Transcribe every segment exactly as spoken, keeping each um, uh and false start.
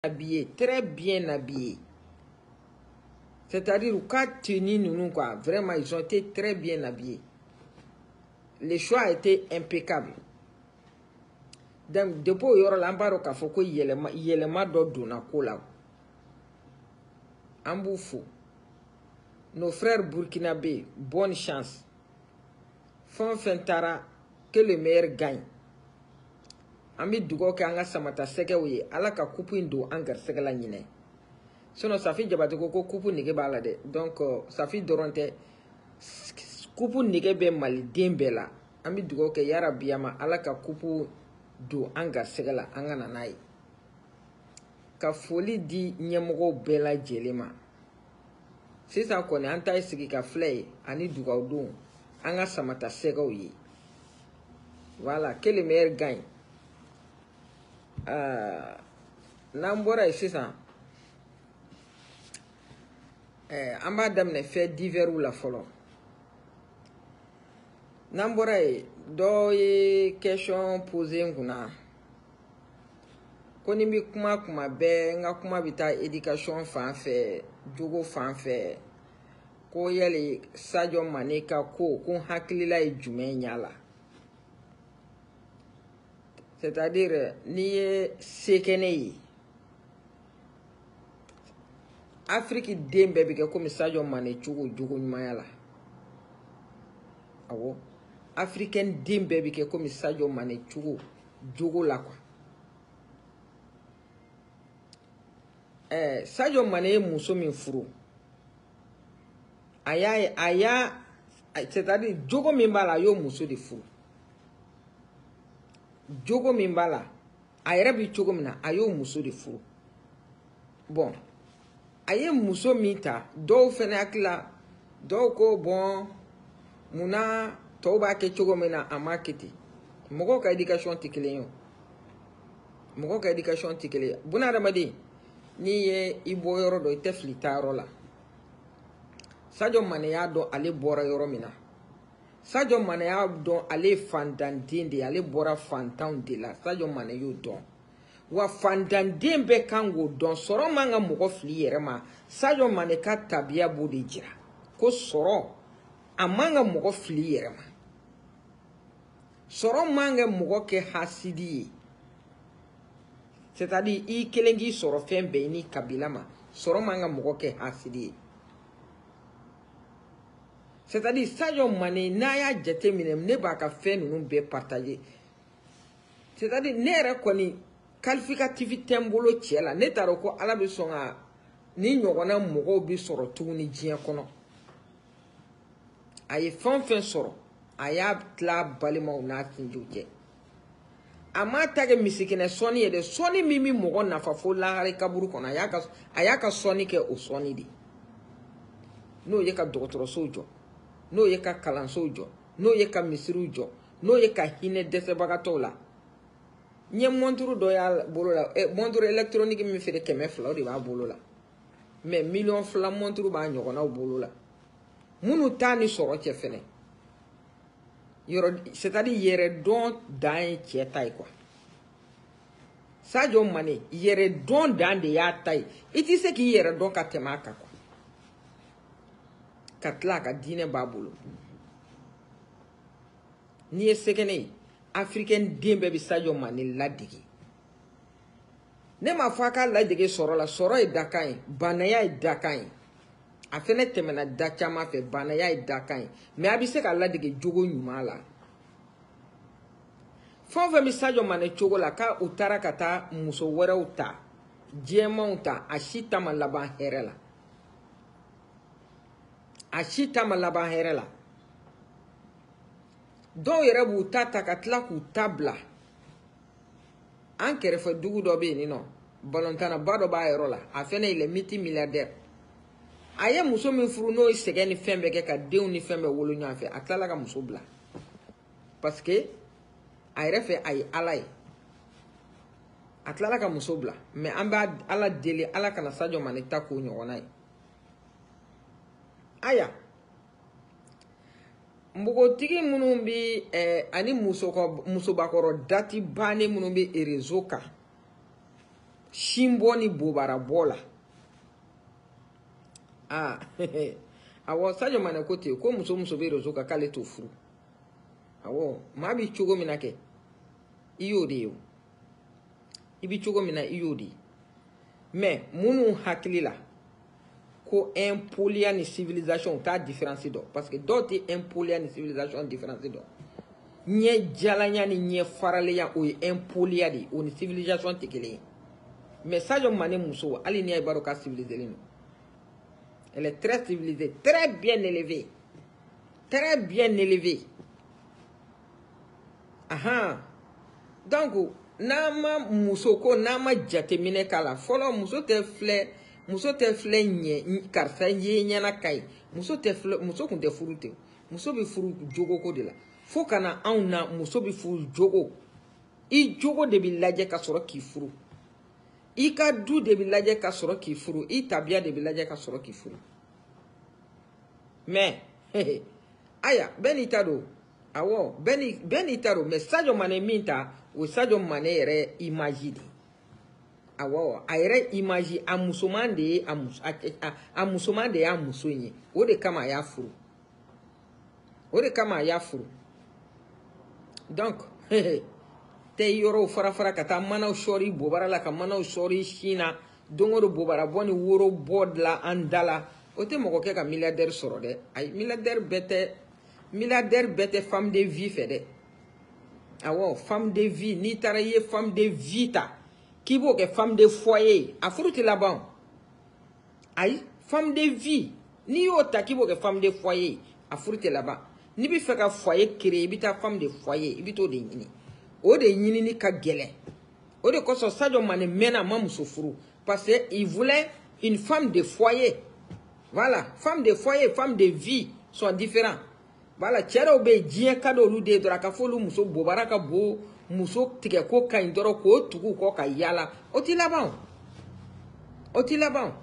habillés, très bien habillés. C'est-à-dire, quand tenus, nous, quoi, vraiment, ils ont été très bien habillés. Le choix a été impeccable. Donc, depuis il y aura l'embaro qu'a fait qu'il y ait le mado d'una cola. Amboufou. Nos frères burkinabés, bonne chance. Fon fentara, que le meilleur gagne. Ami dugo ke anga samata seke oye, ala ka kupu indo angar seke la nyine. Sinon, ça fait jabate koko kupu nige bala de. Donc, uh, ça fait doronte kupu nige be mali dembe la. Ami dugo ke yara biyama ala ka kupu do angar seke la anga nanai. Ka foli di nyemogo bela jelema. C'est ça qu'on est en taille siki ka flay ani dugo do anga samata seke oye. Voilà, que le meilleur gagne. Uh, Nambora ici ça. Eh, amba damne fait divers ou la follow. Nambora do ye question posée nguna. Koni mi kuma kuma be nga kuma bita éducation fan fait, jogo fan fait. Ko yele Sadio Mané ka ko kun hakilila e jume nyala. C'est-à-dire, ni sekene Afrique dembe bike comme Sadio Mané chugo jugo nymayala. Awo. Africaine dembe bike comme Sadio Mané chugo jugo la quoi. Eh, Sadio Mané muso min furu. Aya aya c'est-à-dire jugo mimbala yo muso de furu. Jogo mimbala ayere bi chogo mina ayo muso de furu. Bon, aye muso mita do fene akila do ko bon muna to ba ke chogo mina amakiti. Mogo ka education tikele yo. Mogo ka education tikele. Buna ramadi ni ye ibo yoro do iteflita rola. Sadio Mané ya do ale bora yoro mina. Sadio Mané ya don ale fandandin de ale bora fantan de la Sadio Mané yo don wa fandandin be kango don soro manga mogo fli yere ma Sadio Mané ka tabia bodi jira ko soro amanga mogo fli yere ma soro manga mogo ke hasidi c'est-à-dire i kelengi soro fembe ni kabila ma soro manga mogo ke hasidi. C'est-à-dire, Sadio Mané n'a ya jete minem ne ba ka fait nous be partager. C'est-à-dire, ne rekoni qualificativité mbolo tiela ne taro ko ala be songa ni nyogona mogo bi soro tuguni jien kono. Aye fan fan soro aya tla balima una tinjuje. Ama tage misikine soni ede soni mimi mogo na fa fo la hare kaburu kono ayaka ayaka soni ke o soni di. No ye ka dokotoro sojo. No ye ka kalanso jo, no ye ka misiru jo, no ye ka hine dese bagato la. Nye monturu do ya bolo la, e monturu électronique mi fere keme fla di ba bolo la. Mais million fla monturu ba nyogona bolo la. Munu tani soro che fene. C'est-à-dire yere don dan che tai quoi. Sadio Mané yere don dan de ya tai. Iti se ki yere don ka temaka quoi. Katla ka dine babulu ni sekene africaine dembe bi Sadio Mané ladigi ne ma faka ladigi soro la soro e dakai banaya e dakai afene temena dachama fe banaya e dakai me abise ka ladigi jogo nyumala fon fe mi Sadio Mané chogo la ka utara kata muso wera uta jema uta ashita malaba herela Achita malaba herela. Don yere bu tata katla ku tabla. Ankere fe dugu do be ni no. Balontana bado ba erola. Afene ile miti milliardaire. Aye muso min furu no isege ni fembe ke ka dew ni fembe wolo nya fe. Atala ka muso bla. Parce que ayre fe ay alay. Atala ka muso bla. Mais amba ala deli ala kana Sadio Mané ta ko nyonai. Aya mbogo tigi munu bi eh, ani muso ko muso bakoro dati bane munu bi erezoka Shimbo ni bobara bola. Ah, awo Sadio Mane kote ko muso muso be rezo ka kale to furu. Awo ma bi chugo minake. Iyo de yo. Ibi chugo mina iyo de. Mais munu hakili la ko impolia ni civilisation ta différence do parce que d'autres impolia ni civilisation différence do. Nye jalanya ni nye faraleya o impolia di o ni civilisation tekele. Mais Sadio Mane muso ali ni ay baroka civilisé lino. Elle est très civilisée, très bien élevée. Très bien élevée. Aha. Donc, nama musoko nama jatemine kala. Follow muso te fle, muso te fle nye karsa ye nyana kai. Muso te fle, muso kun te furu te. Muso bi furu jogo ko de la. Fo kana auna muso bi furu jogo. I jogo de bi laje ka soro ki furu. I ka du de bi laje ka soro ki furu. I tabia de bi laje ka soro ki furu. Mais, aya, ben itado. Awo, ben, ben itado. Mais Sadio Mane minta, ou Sadio Mane ere imagine. Awo, ayere imagine a musoman de a mus a, a, a musoman de a musonye. O de kama ya furu. O de kama ya furu. Donc, te yoro fara fara kata mana shori bobara la ka mana shori shina dongoro bobara boni woro bodla andala ote moko ke ka milliardaire soro de ay milliardaire bete milliardaire bete femme de vie fait de awo femme de vie ni taraye femme de vita kibo ke femme de foyer a fruti là-bas ay femme de vie ni ota kibo ke femme de foyer a fruti là-bas ni bi fe ka foyer créer bita femme de foyer ibito de nyini o de nyini ni ka gele o de koso Sadio Mane mena mamuso furu parce que il voulait une femme de foyer. Voilà, femme de foyer, femme de vie sont différents. Voilà, tchero be dien kado lu de draka folu muso bobaraka bo muso tike ko ka indoro ko tugu ko ka yala oti laban oti laban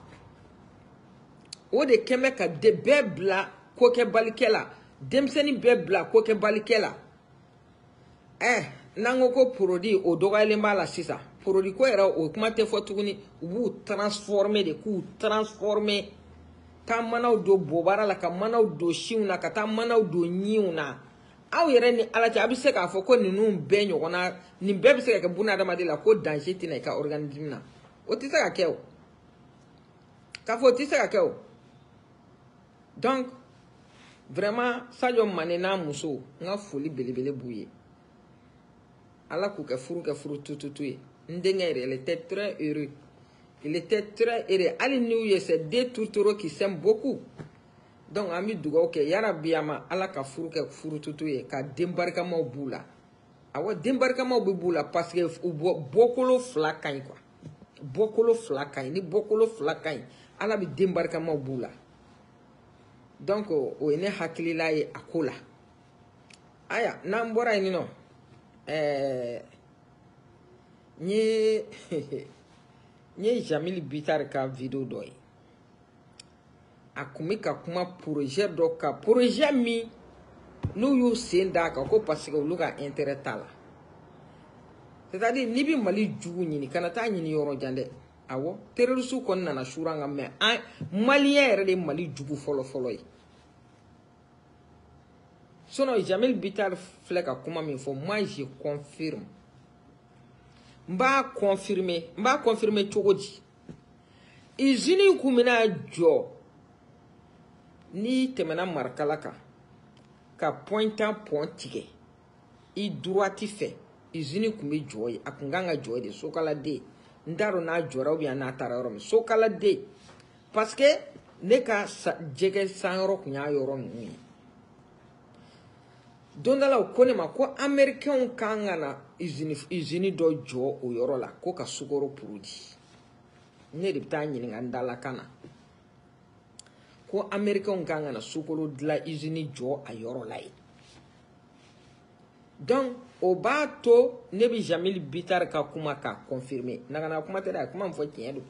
o de keme ka de bebla ko ke balikela demseni bebla ko ke balikela eh nango ko produit o dogale mbala sisa produit ko era o kuma te fotuguni u transformer de ku transformer ta manaw do bobara la ka manaw do shiuna ka ta manaw do nyiuna aw yere ni alati abise ka fo ko ninu be nyogona ni be bi se ka buna dama de la ko danger tina ka organisme na o ti se ka kew ka fo ti se ka kew donc vraiment Sadio Mane na muso nga foli belebele buye ala ku ka furu ka furu tututuye ndengere elle était très heureux. Il était très heureux. Ali Niouye, c'est deux toutouros qui s'aiment beaucoup. Donc, ami Douga, ok, Yara Biyama, ala ka furu ke furu tutuye, ka dembarkama au boula. Awa dembarkama au boula, parce que bokolo flakain, quoi. Bokolo flakain, ni bokolo flakain, ala bi dembarkama au boula. Donc, o ene hakili la ye akola. Aya, nambora ini no. Eh, nye, nye Jamil Bitar ka video doy. Akumi ka kuma projet do ka projet mi nou yo senda ka ko parce que luka intérêt tala. C'est-à-dire ni bi Mali jugu nyini kana ta nyini yoro jande. Awo terroriste ko nana shuranga me an malien re de Mali jugu folo folo yi. Sono Jamil Bitar fleka kuma mi fo moi je confirme. Mba confirmer, mba confirmer chogoji. Izini kumina jo ni temena markalaka ka point en point tige. I droiti fait. Izini kumi joy akunganga joy de sokala de. Ndaro na jora obi na tararom sokala de. Parce que neka jege sanro kunya yorom ni. Dondala ukone ma ko American kangana izini izini do jo o yoro la ko ka sugoro purudi. Ne de btani nga ndala kana. Ko American kangana sugoro dla izini jo a yoro lai. Donc o bato ne bi Jamil Bitar ka kuma ka confirmer. Nagana kuma te da kuma mfo tiendo.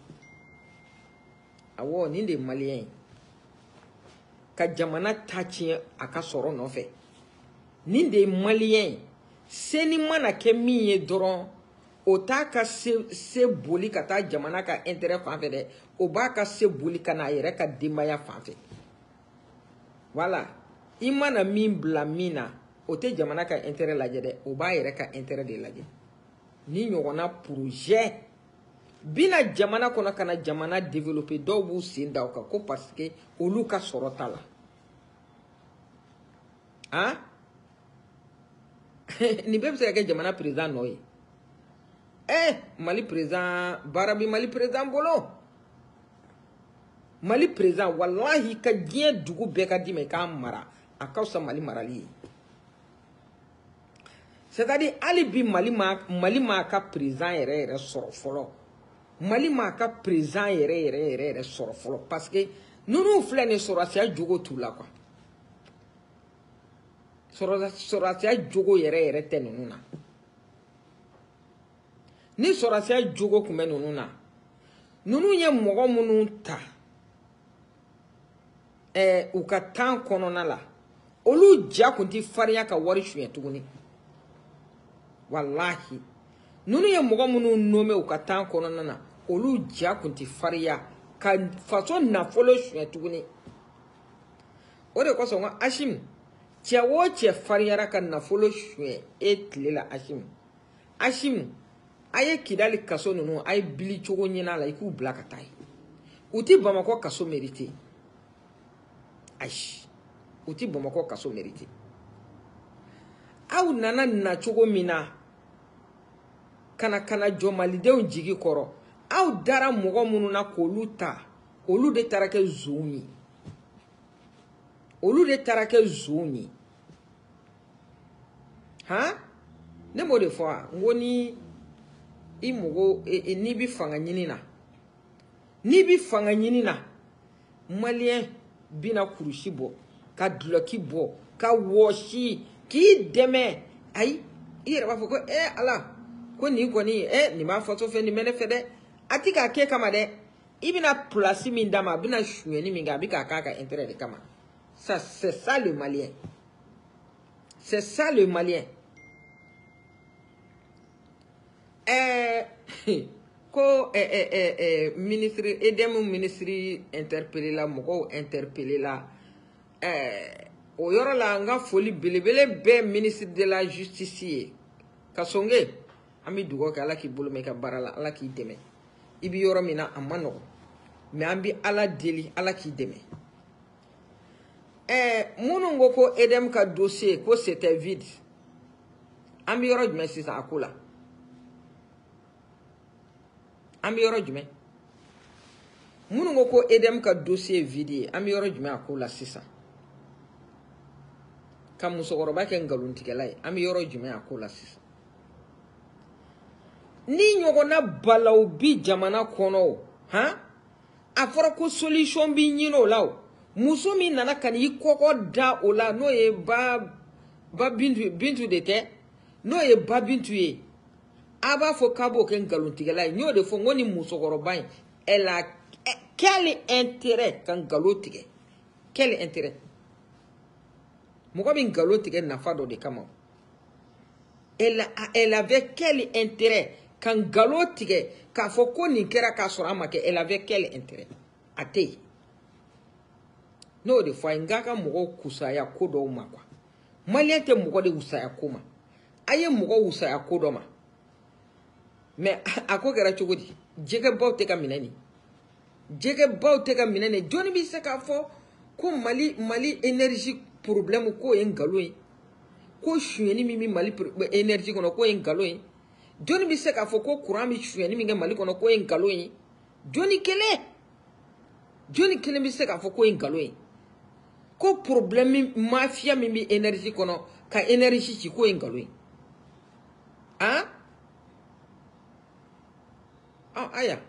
Awo ni de malien. Ka jamana tachi aka soro no fe. Ni de malien seni mana ke miye doron o t'a ka se se boli ka taa jamana ka intérêt fan fɛ dɛ o b'a ka se boli ka n'a yɛrɛ ka denbaya fan fɛ voilà i mana min bila min na o tɛ jamana ka intérêt lajɛ dɛ o b'a yɛrɛ ka intérêt de lajɛ ni ɲɔgɔnna projet bina jamana kɔnɔ kana jamana développer dɔw b'u sen da o kan ko parce que olu ka sɔrɔ t'a la hein ni bɛɛ bɛ se ka kɛ jamana président nɔ ye eh Mali président barabi Mali président bolo Mali président wallahi ka diɲɛ dugu bɛɛ ka di ma k'a mara a ka fisa Mali marali ye c'est-à-dire hali bi Mali ma Mali ma ka président yɛrɛ yɛrɛ sɔrɔ fɔlɔ Mali ma ka président yɛrɛ yɛrɛ yɛrɛ yɛrɛ sɔrɔ fɔlɔ parce que nunu filɛ ni sɔrɔsiya jogo t'u la quoi sɔrɔsiya jogo yɛrɛ yɛrɛ tɛ ninnu na ni sɔrɔsiya jogo kun bɛ ninnu na ninnu ye mɔgɔ minnu ta ɛɛ u ka temps kɔnɔna la olu ja kun ti farinya ka wari suɲɛ tuguni wallahi ninnu ye mɔgɔ minnu nommé u ka temps kɔnɔna na olu ja kun ti farinya ka faso nafolo suɲɛ tuguni o de kosɔn ko Hashim cɛ o cɛ fariyara ka nafolo suɲɛ e tile la Hashim Hashim a ye Kidali kaso ninnu a ye bili cogo ɲini a la i k'u bila ka taa ye u ti Bamakɔ kaso mérité ayi u ti Bamakɔ kaso mérité aw nana na cogo min na kana kana jɔ malidenw jigi kɔrɔ aw dara mɔgɔ minnu na k'olu ta olu de taara kɛ zonw ye olu de taara kɛ zonw ye han ne m'o de fɔ a n ko ni i mɔgɔ n'i bi fanga ɲini na n'i bi fanga ɲini na maliyɛn bina kurusi bɔ ka duloki bɔ ka wɔsi k'i dɛmɛ ayi i yɛrɛ b'a fɔ ko eh ala ko nin kɔni eh nin b'a fɔ so fɛ nin bɛ ne fɛ dɛ a ti k'a kɛ kama dɛ i bɛna place min d'a ma a bɛna suɲɛni min kɛ a bɛ k'a k'a ka intérêt de kama ça c'est ça le malien c'est ça le malien eh ko eh eh eh eh ministre edem ministre interpellé la mɔgɔw interpellé la eh o yɔrɔ la n ka foli belebele bɛɛ ministre de la justice ye Kasonge an bɛ dugawu kɛ ala k'i bolo mɛn i ka baara la ala k'i dɛmɛ i bɛ yɔrɔ min na a ma nɔgɔn mais an bɛ ala deli ala k'i dɛmɛ eh minnu ko ko edem ka dossier ko c'était vide an bɛ yɔrɔ jumɛn sisan a ko la an bɛ yɔrɔ jumɛn minnu ko ko edem ka dossier vide ye an bɛ yɔrɔ jumɛn a ko la sisan ka musokɔrɔba kɛ ngalontigɛla ye an bɛ yɔrɔ jumɛn a ko la sisan ni ɲɔgɔnna balaw bi jamana kɔnɔ o han a fɔra ko solution bi ɲini o la o muso min nana ka n'i kɔkɔ da o la n'o ye ba ba bintu bintu de tɛ n'o ye ba bintu ye a b'a fɔ k'a b'o kɛ ngalontigɛla ye n y'o de fɔ n ko ni musokɔrɔba in elle a quel intérêt ka ngalon tigɛ quel intérêt mɔgɔ bɛ ngalon tigɛ nafa dɔ de kama elle elle avait quel intérêt ka ngalon tigɛ k'a fɔ ko nin kɛra k'a sɔrɔ a ma kɛ elle avait quel intérêt a tɛ yen n'o de fɔ a ye n k'a ka mɔgɔw kusaya ko dɔw ma quoi maliyɛn tɛ mɔgɔ de wusaya ko ma a ye mɔgɔ wusaya ko dɔ ma mais a ko kɛra cogo di jɛgɛbaw tɛ ka minɛ nin jɛgɛbaw tɛ ka minɛ nin jɔnni bɛ se k'a fɔ ko mali mali énergie problème k'o ye ngalon ye ko suɲɛni min bɛ mali énergie kɔnɔ k'o ye ngalon ye jɔnni bɛ se k'a fɔ ko courant bɛ suɲɛni min kɛ mali kɔnɔ k'o ye ngalon ye jɔnni kelen jɔnni kelen bɛ se k'a fɔ k'o ye ngalon ye ko problème mafia min bɛ énergie kɔnɔ ka énergie ci k'o ye ngalon ye han ah aya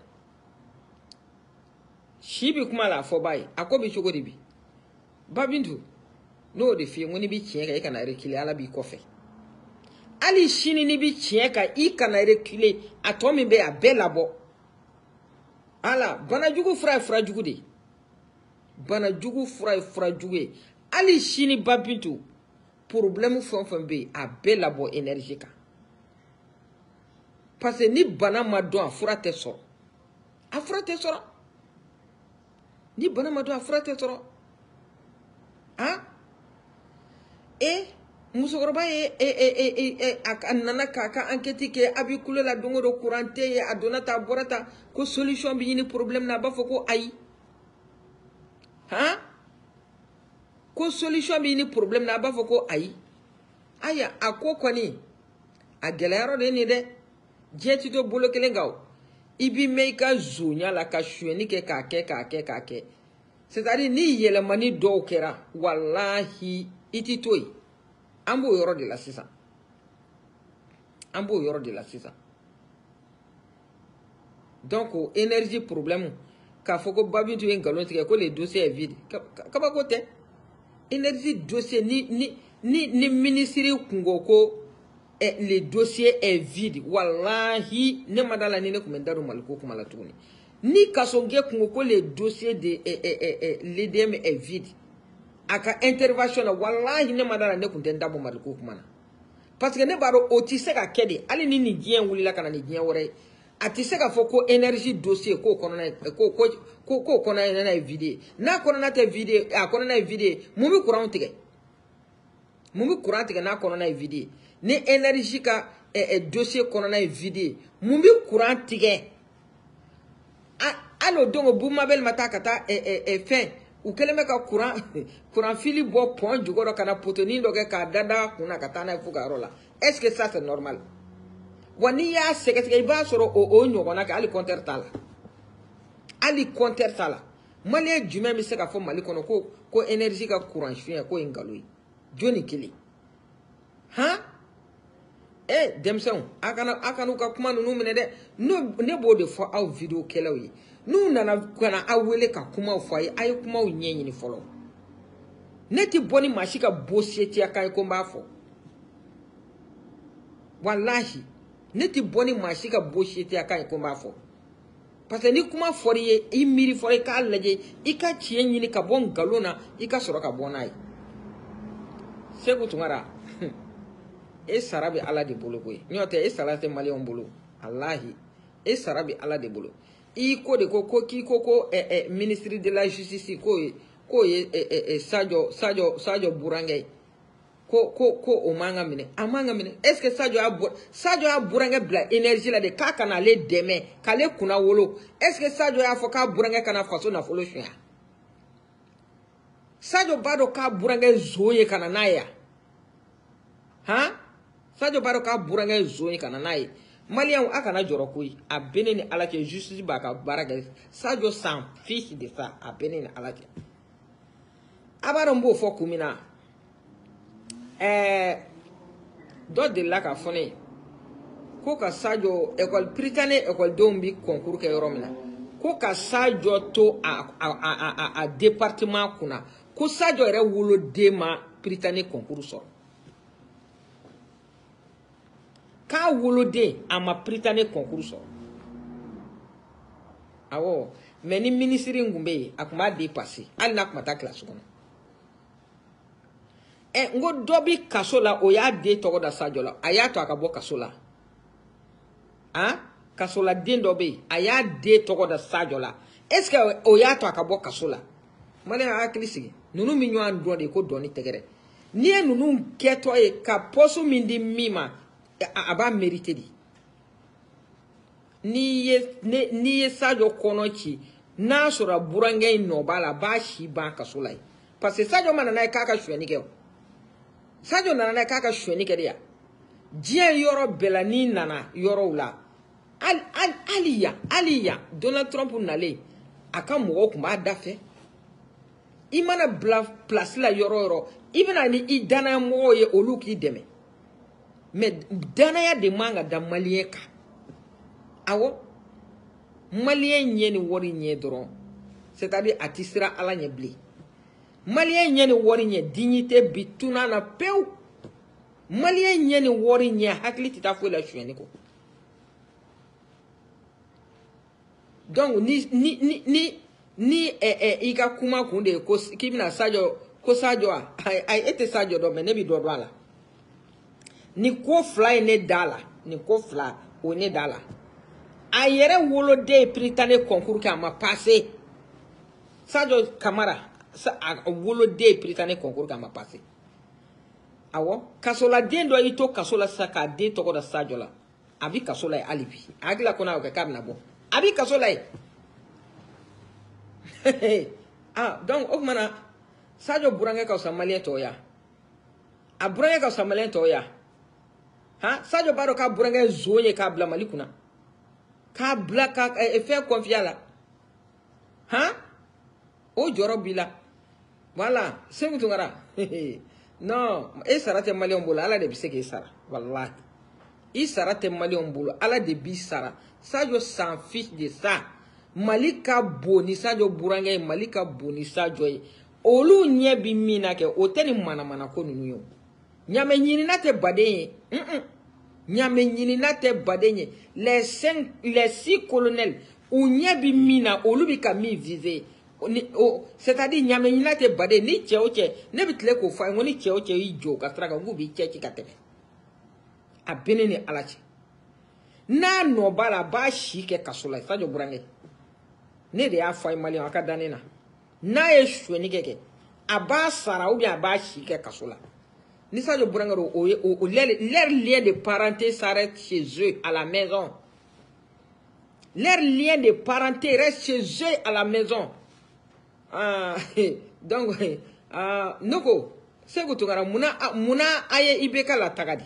si bi kuma la fɔ ba ye a ko bɛ cogo di bi ba bintu n'o de f'i ye n ko n'i bɛ tiɲɛ kan i kana reculer ala b'i kɔfɛ hali sini n'i bɛ tiɲɛ kan i kana reculer a tɔ min bɛ yen a bɛɛ labɔ ala banajugu fura ye furajugu de ye banajugu fura ye furajugu ye hali sini ba bintu problème fɛn o fɛn bɛ yen a bɛɛ labɔ énergie kan parce que ni bana ma dɔn a fura tɛ sɔrɔ a fura tɛ sɔrɔ ni bana ma dɔn a fura tɛ sɔrɔ ah et musokɔrɔba ye e e e a nana k'a ka enquête kɛ a b'i kulo la don o don courant tɛ ye a donna ta a bɔra ta ko solution bɛ ɲini problème na a b'a fɔ ko ayi han ko solution bɛ ɲini problème na a b'a fɔ ko ayi aya a ko kɔni a gɛlɛyayɔrɔ de ye nin dɛ diɲɛ ti to bolo kelen kan o i b'i mɛn i ka zonya la ka suyɛni kɛ k'a kɛ k'a kɛ k'a kɛ c'est-à-dire ni yɛlɛmani dɔw kɛra walahi i ti to yen an b'o yɔrɔ de la sisan an b'o yɔrɔ de la sisan donc o énergie problème k'a fɔ ko Babitu ye nkalon tigɛ ko le dossier est vide kabako tɛ énergie dossier ni ni ni ni ministre kungo ko eh, le dossier est vide wallahi ne madala ni ne kun bɛ da don Maliko kuma la tuguni ni kasonge kungo ko le dossier de eh, eh, eh, eh, l'E D M est vide aka intervention na wallahi ne madala ne kun tɛ da bon Maliko kuma na parce que ne b'a dɔn o ti se ka kɛ de hali ni ni diɲɛ wulila kana ni diɲɛ wɛrɛ a ti se ka fɔ ko énergie dossier ko kɔnɔna ko ko ko ko kɔnɔna ye vide n'a kɔnɔna tɛ vide a kɔnɔna ye vide mun bɛ courant tigɛ mun bɛ courant tigɛ n'a kɔnɔna ye vide ni énergie ka eh, eh, dossier kɔnɔna ye vide mun bɛ courant tigɛ a alo dongo Boumabel ma taa ka taa eh, eh, eh, fɛn u kɛlen bɛ ka courant courant fili bɔ pont jukɔrɔ ka na poteau dɔ kɛ k'a dada kunna ka taa n'a ye fo ka yɔrɔ la est-ce que ça c'est normal wa n'i y'a sɛgɛsɛgɛ i b'a sɔrɔ o o ɲɔgɔnna kɛ hali compteur t'a la hali compteur t'a la maliyɛn jumɛn bɛ se ka fɔ Mali kɔnɔ ko ko énergie ka courant suɲɛ ko ye nkalon ye jɔnni kelen han eh denmisɛnw a kana a kana u ka kuma ninnu minɛ dɛ ne b'o de fɔ aw video kɛlaw ye n'u nana kana aw wele ka kumaw fɔ a ye a ye kumaw ɲɛɲini fɔlɔ ne ti bɔ ni maa si ka bosetiya kan ye ko n b'a fɔ wallahi ne ti bɔ ni maa si ka bosetiya kan ye ko n b'a fɔ parce que ni kuma fɔri ye i miiri fɔlɔ i k'a lajɛ i ka tiɲɛ ɲini ka bɔ nkalon na i ka sɔrɔ ka bɔ n'a ye Seku Tunkara e sara bɛ Ala de bolo koyi n'o tɛ e sara tɛ maliyɛnw bolo wallahi e sara bɛ Ala de bolo i ko de ko ko k'i ko ko eh, eh, ministre de la justice ko ye ko ye eh, eh, Sadio Sadio Sadio Burankɛ ko ko ko o man ka minɛ a man ka minɛ est-ce que Sadio y'a Sadio y'a Burankɛ bila énergie la de k'a kana ale dɛmɛ k'ale kunna wolo est-ce que Sadio y'a fɔ k'a Burankɛ kana faso nafolo suɲɛ Sadio b'a dɔn k'a Burankɛ zo ye kana n'a ye yan han Sadio b'a dɔn k'a Burankɛ zo ye kana n'a ye maliyɛnw a kana jɔrɔ koyi a bɛ ne ni Ala cɛ justice b'a ka baara kɛ Sadio s'en fiche de ça a bɛ ne ni Ala cɛ a b'a dɔn n b'o fɔ kun min na ɛɛ dɔ delila ka fɔ ne ye ko ka Sadio école Prytanée écoledenw bɛ concours kɛ yɔrɔ min na ko ka Sadio to a a a a a département kunna ko Sadio yɛrɛ woloden ma Prytanée concours sɔrɔ k'a woloden a ma Prytanée concours sɔrɔ awɔ mais ni ministre in kun bɛ yen a kun b'a dépassé hali n'a kun ma taa classe kɔnɔ ɛ n ko dɔ bi kaso la o y'a den tɔgɔ da Sadio la a y'a to a ka bɔ kaso la han kaso la den dɔ bɛ yen a y'a den tɔgɔ da Sadio la est-ce que o y'a to a ka bɔ kaso la maliyɛn a hakili sigi ninnu mi ɲɔgɔn dɔn de ko dɔnni tɛgɛrɛ n'i ye ninnu kɛtɔ ye ka poste min di min ma a b'a mérité de n'i ye n'i ye Sadio kɔnɔ ci n'a sɔrɔ Burankɛ in nɔ b'a la a b'a si ban kaso la ye parce que Sadio ma nana ye k'a ka suyɛni kɛ o Sadio nana n'a ye k'a ka suyɛni kɛ de yan diɲɛ yɔrɔ bɛɛ la n'i nana yɔrɔw la hali yan hali yan Donald Trump nalen a ka mɔgɔw tun b'a da fɛ i mana bila place la yɔrɔ yɔrɔ i bɛna ni i danaya mɔgɔw ye olu k'i dɛmɛ mais danaya de man ka da maliyɛn kan awɔ maliyɛn ɲɛ ni wari ɲɛ dɔrɔn c'est-à-dire a ti siran Ala ɲɛ bilen maliyɛn ɲɛ ni wari ɲɛ dignité bi tunna na pewu maliyɛn ɲɛ ni wari ɲɛ hakili tɛ taa foyi la suyɛni kɔ donc ni ni ni ni ni eh, eh, i ka kuma kun de ye ko k'i bɛna Sadio ko Sadio a ayi e tɛ Sadio dɔn mais ne bɛ dɔ dɔn a la ni ko fila ye ne da la ni ko fila o ne da la a yɛrɛ woloden Prytanée concours kɛ a ma passé Sadio Camara a woloden Prytanée concours kɛ a ma passé awɔ kasola den dɔ y'i to kaso la sisan k'a den tɔgɔ da Sadio la a bi kaso la ye hali bi a hakili la ko n'a y'o kɛ k'a bɛna bɔ a bi kaso la ye ah donc o tuma na Sadio burankɛ ka fisa maliyɛn tɔw ye a burankɛ ka fisa maliyɛn tɔw ye ha Sadio b'a dɔn k'a burankɛ zon ye k'a bila Mali kunna k'a bila ka fɛn confier la ha o jɔyɔrɔ b'i la voilà Sékou Tounkara non e sara tɛ maliyɛnw bolo Ala de bɛ se k'e sara wallahi i sara tɛ maliyɛnw bolo Ala de b'i sara Sadio s'en fiche de ça Mali ka bon ni Sadio burankɛ ye Mali ka bon ni Sadio ye olu ɲɛ bi min na kɛ o tɛ ni manamana ko ninnu ye ɲamɛ ɲinina tɛ baden ye ɲamɛ ɲinina tɛ baden ye les cinq les six colonels u ɲɛ bi min na olu bi ka min viser c'est-à-dire ɲamɛ ɲinina tɛ baden ni cɛ o cɛ ne bi tile k'o fɔ a ye ko ni cɛ o cɛ y'i jɔ ka sira kan k'u b'i cɛ ci ka tɛmɛ a bɛ ne ni Ala cɛ n'a nɔ b'a la a b'a si kɛ kaso la Sadio burankɛ ne de y'a fɔ a ye maliyɛnw a ka da ne na n'a ye suɲɛni kɛ kɛ a b'a sara ou bien a b'a si kɛ kaso la ni Sadio burankɛ don o ye o leur lien de parenté s'arrête chez eux à la maison leur lien de parenté reste chez eux à la maison ah donc ah noko Sékou Tounkara muna muna aye I B K la taga di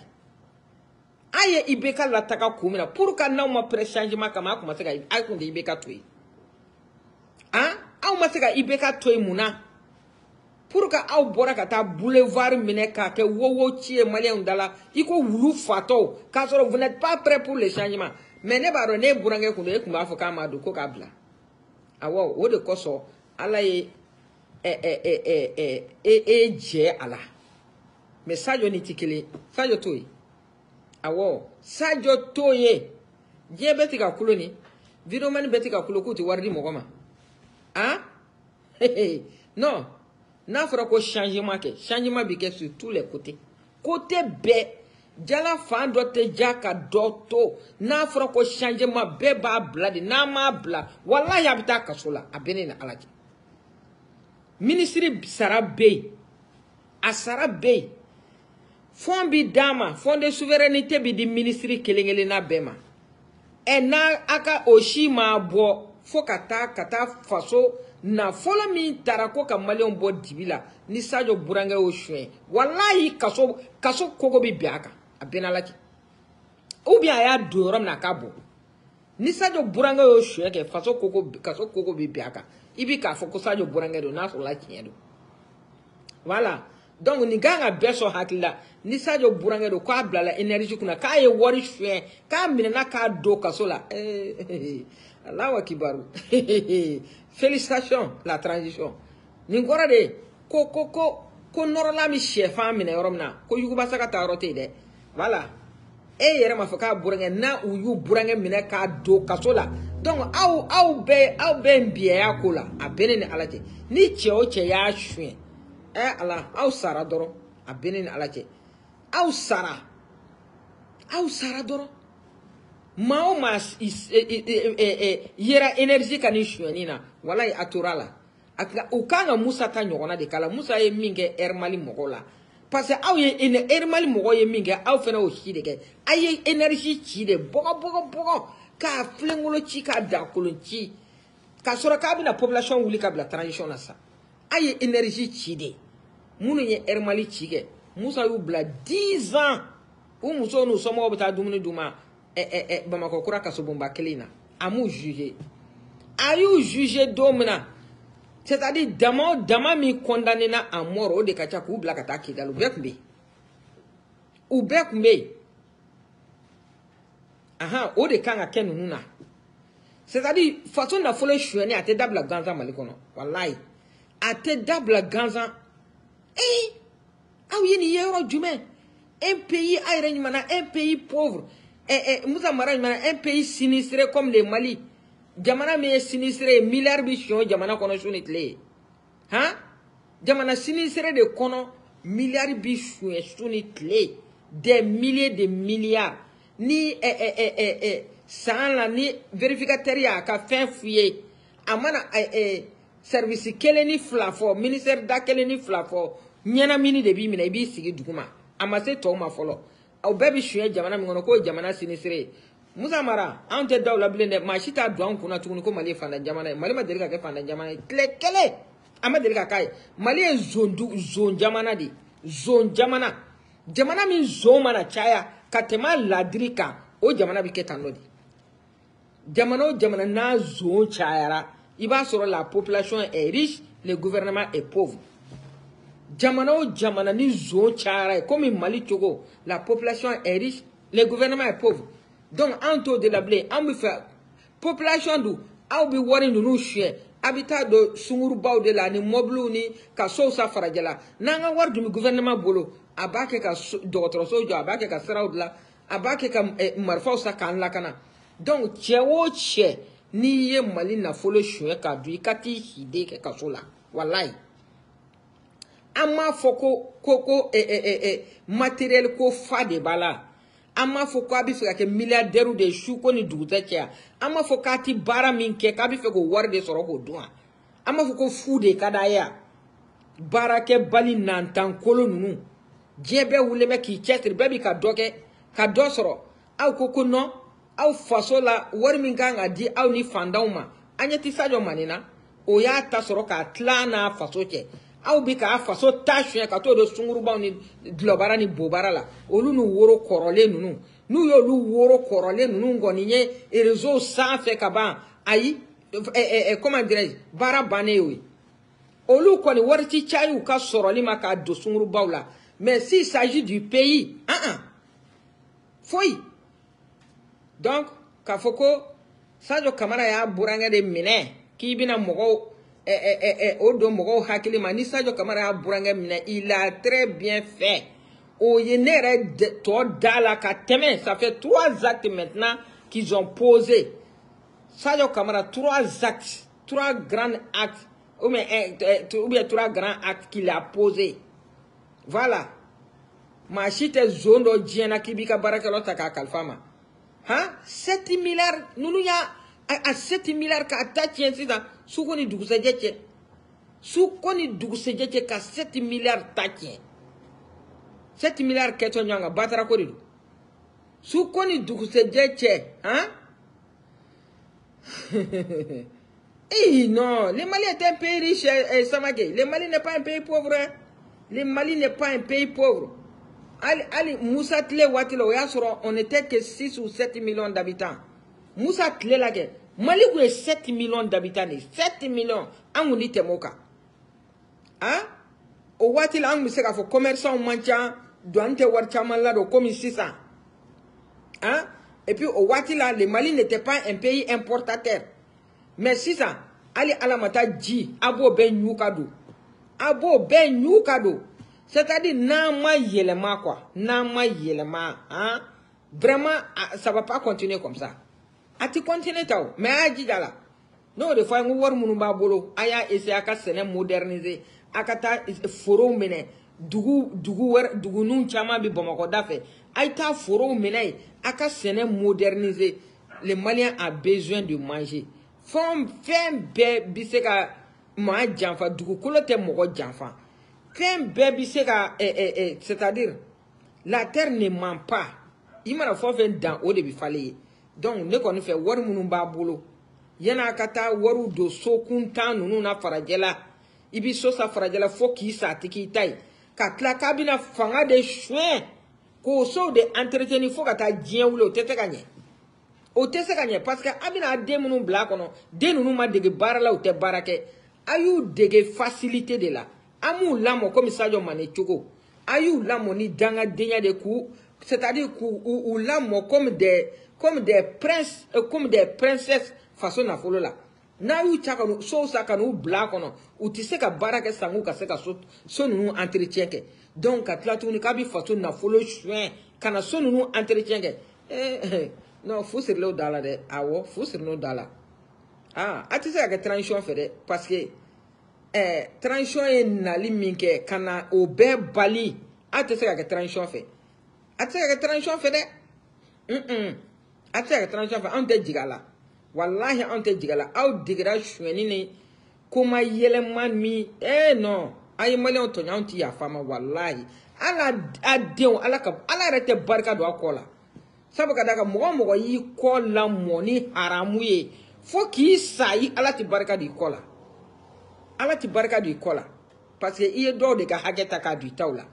aye I B K la taga kun min na pour que n'aw ma pré changement kama a kun ma se ka a kun tɛ I B K to yen ah aw ma se ka I B K to yen mun na pour que aw bɔra ka taa boulevard minɛ k'a kɛ wowo ci ye maliyɛnw da la i ko wulu fatɔw k'a sɔrɔ vous n'êtes pas prêt pour le changement mais ne b'a dɔn ne ye burankɛ kun don e kun b'a fɔ k'a ma don ko k'a bila awɔ o de kosɔn Ala ye ɛ ɛ ɛ ɛ ɛ e jɛ a la mais Sadio ni tɛ kelen Sadio t'o ye awɔ Sadio t'o ye diɲɛ bɛɛ tɛ ka kulo ni vidéoman bɛɛ tɛ ka kulo k'u tɛ wari di mɔgɔ ma ah non n'a fɔra ko changement kɛ changement bi kɛ sur tous les côtés côté bɛɛ jala fan dɔ tɛ ja ka dɔ to n'a fɔra ko changement bɛɛ b'a bila de n'a m'a bila wallahi a bɛ taa kaso la a bɛ ne ni Ala cɛ ministre sara bɛ yen a sara bɛ yen fond bi d'a ma fond de souveraineté bi di ministre kelen kelenna bɛɛ ma ɛ n'a a ka o si ma bɔ fo ka taa ka taa faso nafolo min taara ko ka maliyɛnw bɔ dibi la ni Sadio burankɛ y'o suɲɛ wallahi kaso kaso kogo bi bɛn a kan a bɛn Ala cɛ ou bien a y'a don yɔrɔ min na a k'a bɔ ni Sadio burankɛ y'o suɲɛ kɛ faso kogo kaso kogo bi bɛn a kan i bi k'a fɔ ko Sadio burankɛ don n'a sɔrɔla tiɲɛ don voilà donc nin kan ka bɛɛ sɔn hakili la ni Sadio burankɛ don k'a bilala énergie kunna k'a ye wari suɲɛ k'a minɛna k'a don kaso la eh Allahu akibaru félicitations la transition nin kɔrɔ de ko ko ko ko nɔrɔla mi sɛfan minɛ yɔrɔ min na ko yugubasa ka taa yɔrɔ tɛ yen dɛ voilà e yɛrɛ ma fɔ k'a burankɛ n'a u y'u burankɛ minɛ k'a don kaso la donc aw aw bɛɛ aw bɛɛ n biyɛya ko la a bɛ ne ni Ala cɛ ni cɛ o cɛ y'a suɲɛ ɛ Ala aw sara dɔrɔn a bɛ ne ni Ala cɛ aw sara aw sara dɔrɔn maa o maa yera énergie ka ni suɲɛni na walayi a tora la u kan ka Musa ta ɲɔgɔnna de k'a la Musa ye min kɛ Air Mali mɔgɔw la parce que aw ye Air Mali mɔgɔw ye min kɛ aw fana y'o si de kɛ a ye énergie ci de bɔgɔ bɔgɔ bɔgɔ k'a filenkolo ci k'a dakolon ci k'a sɔrɔ k'a bɛna population wuli ka bila transition na sa a ye énergie ci de minnu ye Air Mali ci kɛ Musa y'u bila dix ans u musow n'u somɔgɔw bɛ taa dumuni d'u ma Bamakɔ kura kasobonba kelen na a m'u juger a y'u juger don min na c'est-à-dire dama dama min condamné na à mort o de ka ca k'u bila ka taa Kidali u bɛɛ tun bɛ yen u bɛɛ tun bɛ yen ahan o de kan ka kɛ ninnu na c'est-à-dire faso nafolo suɲɛni a tɛ dabila gansan Mali kɔnɔ wallahi a tɛ dabila gansan eh aw ye nin ye yɔrɔ jumɛn un pays a yɛrɛ ɲuman un pays pauvre eh eh Musa Mara ɲuman un pays sinistré comme le Mali jamana min ye sinistré milliard bi suɲɛ jamana kɔnɔ su ni tile ye han jamana sinistré de kɔnɔ milliard bi suɲɛ su ni tile des milliers de milliards ni eh eh eh eh eh san la ni vérificateur ya ka fin fouiller amana eh eh service kelen ni flafo ministère da kelen ni flafo nyana mini de bi mina ibi sigi duguma amase to ma folo au bebi shuye jamana mi ngono ko jamana sinisire Musa Mara ante dawla blende ma shita duan kuna tukuni ko mali fanda jamana mali ma delika ke fanda jamana kle kele ama delika kai mali en zondu zon jamana di zon jamana jamana min zon mana chaya katema ladrika o jamana bi ketanodi jamana o jamana na zon chayara iba soro la population est riche le gouvernement est pauvre jamana o jamana ni zon chayara comme Mali Togo la population est riche le gouvernement est pauvre donc en taux de la blé on me fait population du au bi wari nunu chien habitat de sunguru baw de la ni moblu ni ka so sa farajala nanga war du gouvernement bolo abake ka docteur sojo abake ka sarawdla abake ka marfa sa kan la kana donc chewo che ni ye Mali na folo chien ka du ikati hide ke ka so la wallahi ama foko koko eh eh eh matériel ko fa de bala ama foko abi fe ka milliardaire de chou ko ni duguta chia ama foko ati bara min ke ka bi fe ko war de soro ko doa ama foko fu de kada ya barake bali nantan kolo nunu jebe wule me ki chestre bebi ka doke ka do soro aw koko no aw fasola war min kan adi aw ni fandauma anyati sajo manina o ya ta soro ka tlana fasoche aw bi ka faso tashwe ka to do sunguru baw ni globara ni bobara la olu nu woro korole nunu nu yo lu woro korole nunu ngoni nye e réseau sans fait ka ban ayi eh eh comment dirais bara banewi olu ko ni warti chayu ka soroli maka do sunguru baw la mais s'il s'agit du pays ah ah foi donc ka foko Sadio Camara ya buranga de mine ki bina mogo Eh, eh, eh, eh, Odo Mogo Hakili Mani Sadio Camara Buranga Mine, il a très bien fait. Au Yenere de toi Dala Kateme, ça fait trois actes maintenant qu'ils ont posé. Sadio Camara, trois actes, trois grands actes, ou bien, eh, ou bien trois grands actes qu'il a posés. Voilà. Machite zone do Diana Kibika Barakalota Kalfama. Hein? sept milliards, nous nous y a à sept milliards ka attaqué ainsi dans soukoni dugusejeche soukoni dugusejeche ka sept milliards taqué sept milliards keto nyanga batara ko didu soukoni dugusejeche hein eh non le Mali est un pays riche et Samake le Mali n'est pas un pays pauvre hein? Le Mali n'est pas un pays pauvre Ali Ali Moussa Tle Watilo yasoro on était que six ou sept millions d'habitants Moussa Tle lage Mali est sept millions d'habitants sept millions an dit temoka hein o wati la an miseka fo commerçant mancha doante war chaman la do comme six cents hein et puis au wati la le Mali n'était pas un pays importateur mais six cents ali alamata ji abo ben nyukado abo ben nyukado c'est-à-dire nama yelema quoi nama yelema hein vraiment ça va pas continuer comme ça ati continue taw mais aji dala no de fois ngu war munu ba bolo aya essayer aka sene moderniser akata foro mene dugu dugu war dugu nun chama bi Bamako dafe aita foro mene aka sene moderniser. Les Maliens a besoin de manger fom fem be biseka ma janfa dugu kolote mogo janfa fem be biseka eh eh eh c'est-à-dire la terre ne ment pas imara fo fen dans au début fallait. Donc ne connaît fait war munu ba bolo yana kata waru do so kunta nunu na farajela ibi so sa farajela fo ki sa tiki tai ka tla kabina fanga de chouin ko so de entretenir fo kata dien wulo tete gagné o tete gagné parce que abina de munu bla kono de nunu ma dege barala o te barake ayu dege facilité de la amu lamo comme Sadio Mané Tchogo ayu lamo ni danga denya de coup c'est-à-dire ou, ou, ou lamo comme des comme des princes, euh, comme des princesses façon na folo la. Na yu chaka no so saka no bla kono, ou tise ka baraka sangu ka seka so so nous entretien ke. Donc atla tu ni kabi façon na folo chouin, kana so nous entretien ke. Eh, eh non, faut sur le dala de awo, faut sur no dala. Ah, atise ka transition fait parce que eh transition e na liminke kana obe bali, atise ka transition fait. Atise ka transition fait Mm-mm. Ate transition fa ante jigala. Wallahi ante jigala. Au digra shweni ni kuma yeleman mi. Eh non. Aye mali on tonya onti ya fama wallahi. Ala adeo ala ka ala rete barka do akola. Sabu kadaka mogo mogo yi kola moni haramu ye. Fo ki sayi ala ti barka di kola. Ala ti barka di kola. Parce que iye do de ka hageta ka du tawla.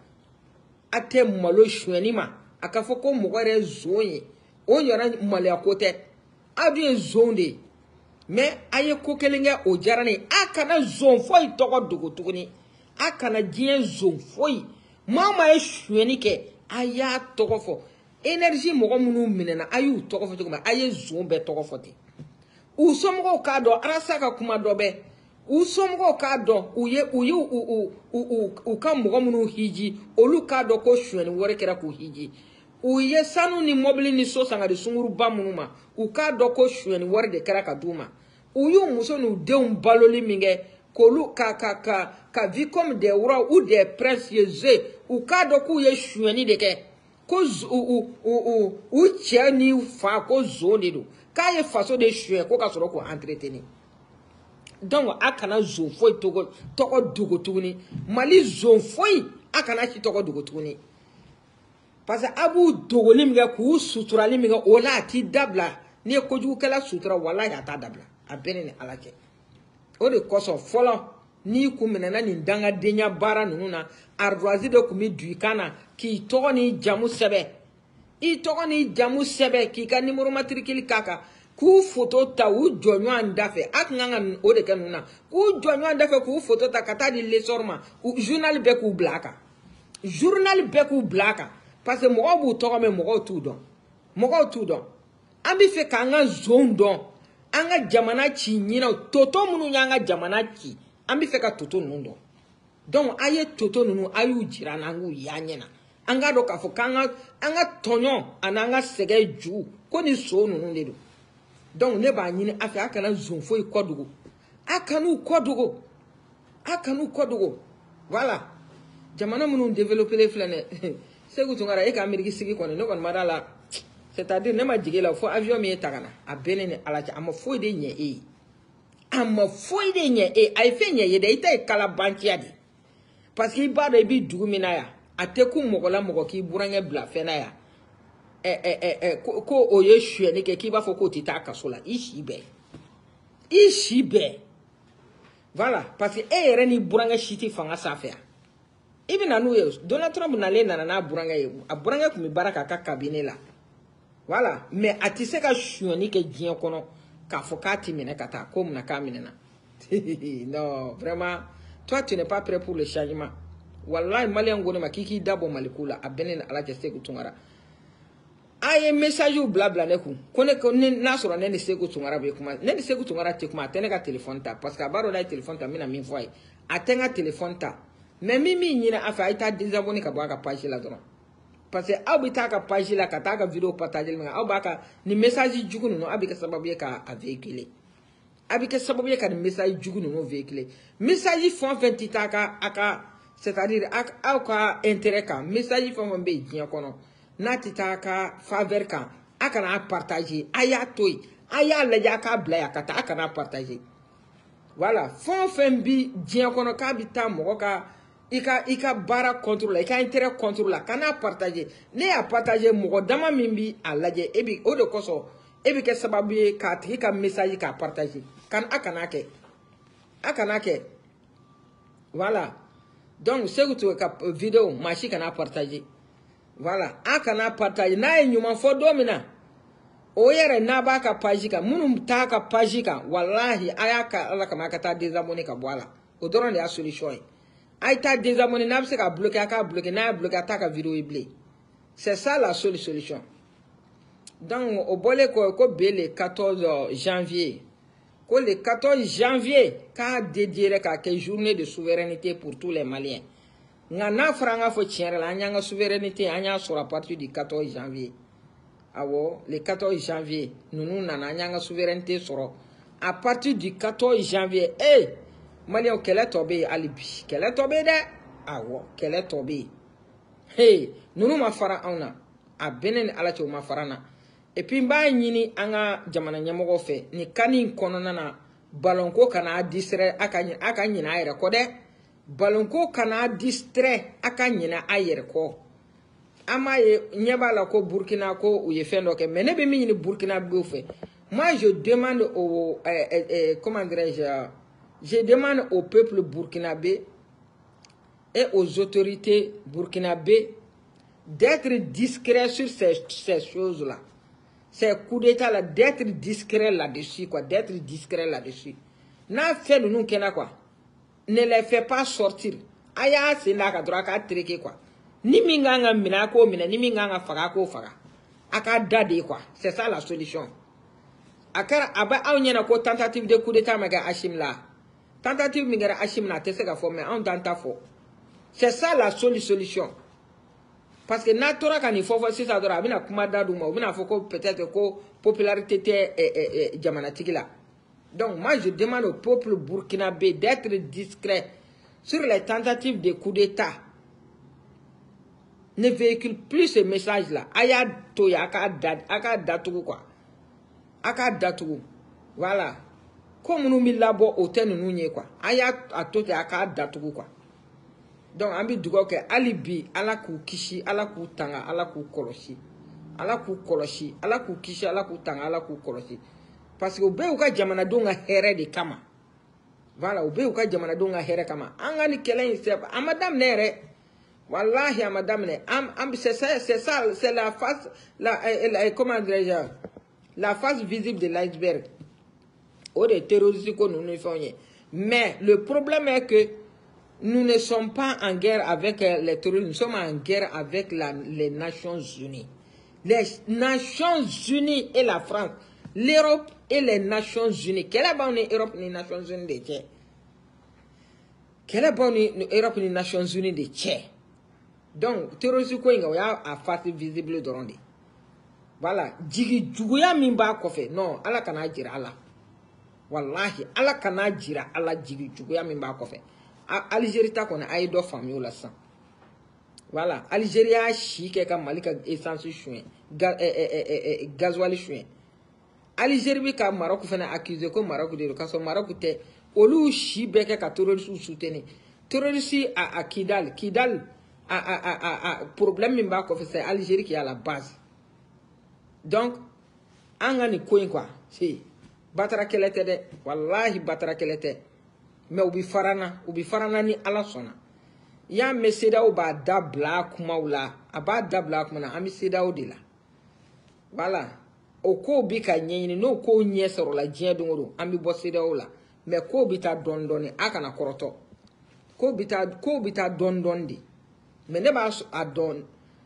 Ate malo shweni ma. Aka fo ko mogo re zonye. On yora mali akote. Adu ye zonde. Mais aye ko kelenge o jarane. Akana zon foyi toko dogo tuguni. Akana dien zon foyi. Mama e shweni ke. Aya toko fo. Énergie mogo munu minena ayu toko fo toko ma aye zon be toko fo te. U somgo ka do arasaka kuma do be. U somgo ka do uye uye u u u u u ka mogo munu hiji olu ka do ko shweni wore kera ku hiji. Uye sanu ni mobili ni so sanga de sunguru ba munu ma u ka do ko shweni wore de kera ka duma. Uyu muso nu deun baloli minge kolu ka ka ka ka vi comme des rois ou des princes yeze u ka do ku ye shweni de ke. Ko u u u u che ni fa ko zone do ka ye faso de chue ko ka soro ko entretenir donc akana zo foi togo togo dugo tuguni mali zo foi akana chi togo dugo tuguni parce que abu dogo limga ku sutura limga ola ti dabla ni ko ju kala sutura wala ya ta dabla abene ni alake o de koso folo ni ku menana ni danga denya bara nuna ardoisi de kumi duikana ki toni jamu sebe i toni jamu sebe ki ka numéro matricule kaka ku photo ta u jonyo andafe akanga o de kanuna ku jonyo andafe ku photo ta kata di lesorma journal be ku blaka journal be ku blaka parce que mo bu to me mo tu don mo tu don ambi fe kanga zone don anga jamana chi nyina toto munu nyanga jamana chi ambi fe ka toto nundo donc aye toto nunu ayu jira nangu yanyena anga do ka fo kanga anga tonyo ananga sege ju ko ni so nunu dedo donc ne ba nyini afi akana zonfo ikodugo akanu kodugo akanu kodugo voilà jamana munu développer les flane segu tungara e ka ameriki sigi ko ne no kon madala c'est-à-dire ne ma jigela fo avion mi takana abene ne alacha ama fo de nye e ama fo de nye e ay fe nye ye de ita kala bankia di parce que ba de bi dugumina ya ateku mogola mogo ki burange bla fena ya eh eh eh eh ko oye hwe ni ke ki ba fo ko tita kasola ishi be ishi be voilà parce que e yere ni burange shiti fanga safia ibi na nu ye Donald Trump na le na na burange ye a burange ku mi baraka ka cabinet la voilà mais atise ka hwe ni ke dien kono ka fo ka ti mine kata ko na ka mine na non vraiment toi tu n'es pas prêt pour le changement. Wallahi malien ngone makiki dabo malikula abenen ala keste kutungara. Aye message ou blabla neku. Kone kone nasoro nene seko tungara be kuma. Nene seko tungara te kuma tenega téléphone ta parce que baro la téléphone ta mina min foi. Atenga téléphone ta. Mais mimi nyina afa ita désabonné ka baka page la dron. Parce que abita ka page la ka ta ka vidéo partager nga abaka ni message jugunu no abika sababu ka a véhiculer. Abike sababu ka message jugu no véhiculer message font vingt taka aka c'est-à-dire aka intérêt ka message font be dien kono natita ka faveur ka aka na partager aya toy aya la ja ka bla ya kata aka na partager voilà font fin bi dien kono ka bita mo ka ika ika bara contrôler ika intérêt contrôler kana partager ne a partager mo dama mimbi alaje ebi o de koso ebi ke sababu ka tiki ka message ka partager kan akanake akanake voilà donc c'est que ka vidéo machi kana partager voilà akana partager na enyuma fo domina o yere na ba ka page ka munum ta ka page ka wallahi ayaka ala kama ka ta désabonner ka voilà o doron ya solution ay ta désabonner na se ka bloquer ka bloquer na bloquer ta ka vidéo iblé c'est ça la seule solution. Donc au bolé ko ko le quatorze janvier ko le quatorze janvier ka dédié ka ke journée de souveraineté pour tous les Maliens ngana franga fo tiere la nyanga souveraineté anya sur à partir du quatorze janvier awo le quatorze janvier nous nous nana nyanga souveraineté soro à partir du quatorze janvier eh Malien kele tobe alibi kele tobe de awo kele tobe hey nous nous ma fara ona a benen ala cho ma farana et puis mba nyini anga jamana nyamogo fe ni kani kono nana balonko kana distre aka aka nyina ayere ko de balonko kana distre aka nyina ayere ko ama ye nyebala ko Burkina ko ou ye fendo ke mais ne be mi ni Burkina be fait. Moi je demande au euh, euh, euh, comment dirais-je je demande au peuple burkinabé et aux autorités burkinabées d'être discrets sur ces, ces choses-là. Ces coups d'État là, d'être discret là-dessus, quoi, d'être discret là-dessus. N'a fait nous qu'est quoi. Ne les fait pas sortir. Aya c'est là qu'à droit qu'à triquer quoi. Ni minganga minako mina, ni minganga fagako faga. Aka dade quoi. C'est ça la solution. Akara aba awnyana ko tentative de coup d'État maga Hachim là. Tentative mingara Hachim là, t'es que faut mais on tenta faux. C'est ça la seule solution. Parce que natora quand il faut voir si ça doit venir à Kumada Douma, ou bien faut peut-être que popularité est jamanatique là. Donc moi je demande au peuple burkinabé d'être discret sur les tentatives de coup d'État. Ne véhicule plus ce message là. Aya toya aka dad aka datugu quoi. Aka datugu. Voilà. Comme nous mi labo hotel nous nye quoi. Aya atote aka datugu quoi. Donc ambi dugo ke alibi ala ku kishi ala ku tanga ala ku koloshi. Ala ku koloshi, ala ku kishi ala ku tanga ala ku koloshi. Parce que obe uka jamana donga here de kama. Voilà, obe uka jamana donga here kama. Angani kelen sep amadam nere. Wallahi amadam ne am am c'est ça c'est ça c'est la face la, la, la comment dirais-je la face visible de l'iceberg. Ou des terroristes que nous nous faisons. Mais le problème est que nous ne sommes pas en guerre avec les terroristes, nous sommes en guerre avec la, les Nations Unies. Les Nations Unies et la France, l'Europe et les Nations Unies. Quelle est bonne l'Europe et les Nations Unies de Tchè? Quelle est bonne l'Europe et les Nations Unies de Tchè? Donc, terroristes quoi il y a à face visible de Rondé. Voilà, djigi djouya mimba kofe. Non, ala kana jira ala. Wallahi, ala kana jira ala djigi djouya mimba kofe. Algérie ta qu'on a aidé famille ou la sang. Voilà, Algérie a chiqué comme malika essence chouin, gasoil chouin. Algérie bi ka Maroc fait accusé comme Maroc de parce que Maroc te olu chi beke ka terroriste soutenir. Terroriste à à Kidal, Kidal a a a a problème mimba ko c'est Algérie qui est à la base. Donc angani koin quoi, si batara kelete de wallahi batara kelete. Mais ubi farana, ubi farana ni ala sona. Ya me seda ou ba dabla kuma oula, aba dabla kuma na ami seda ou de la. Voilà. Oko ubi ka nyeni no ko nye soro la jien dungoro, ami bo seda ou la. Mais ko ubi ta don doni aka na koroto. Ko ubi ta ko ubi ta don don di. Mais ne ba a don.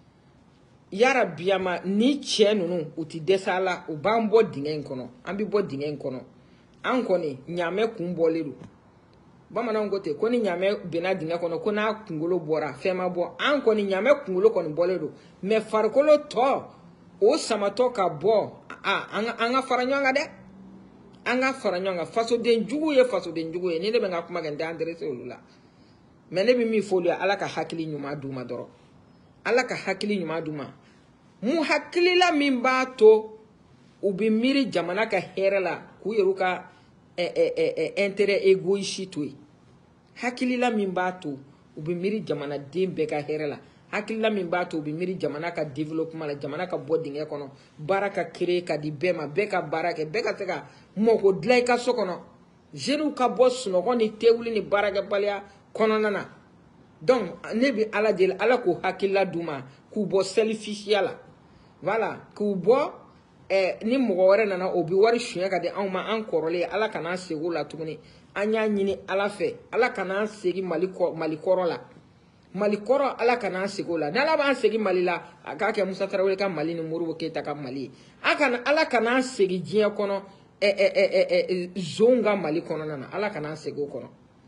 Yara biyama ni chenu no uti desala u ba mbo dingen kono, ambi bo dingen kono. Ankoni nyame kumboliru. Bamana ngote koni nyame bena dinga kono kona kungolo bora fema bo an koni nyame kungolo koni boledo me farkolo to o samato ka bo a anga anga faranyanga de anga faranyanga faso den jugu ye faso den jugu ye ni de benga kuma gande andre se olula me ne bi mi folu ala ka hakili nyuma duma doro ala ka hakili nyuma duma mu hakili la mimba to ubi miri jamana ka herala ku yeruka eh eh eh intérêt égoïste oui. Hakilila mimbato ubi miri jamana dembe ka herela. Hakilila mimbato ubi miri jamana ka développement la jamana ka boarding ekono. Baraka créer ka di bema beka baraka beka teka moko dlai ka sokono. Jenu ka boss no koni tewuli ni baraka balia kono nana. Donc nebi ala del ala ko hakila duma ku bo selfish yala. Voilà, ku bo eh ni mugore nana obi wari shunya ka de anma an korole ala kana segu la tumuni anya nyini ala fe ala kana segi maliko malikoro la malikoro ala kana segu la nala ba segi malila aka ke Musa Traoré ka mali ni Modibo Keita ka mali aka ala kana segi jia kono eh eh eh eh zonga mali kono nana ala kana segu kono.